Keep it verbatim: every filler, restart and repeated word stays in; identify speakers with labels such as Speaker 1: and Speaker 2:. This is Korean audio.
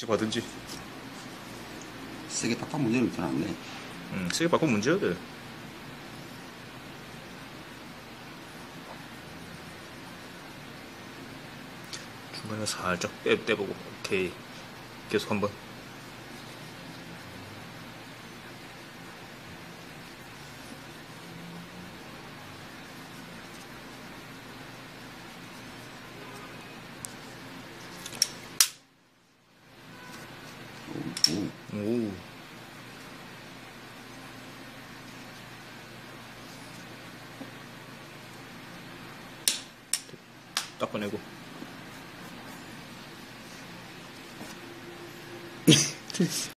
Speaker 1: 직접 하든지.
Speaker 2: 세게 딱딱 문제는 잘 안 돼.
Speaker 1: 응, 세게 바꾸면 문제야 돼. 중간에 살짝 빼, 빼보고. 오케이. 계속 한번.
Speaker 2: 오.
Speaker 1: 오. 딱 꺼내고.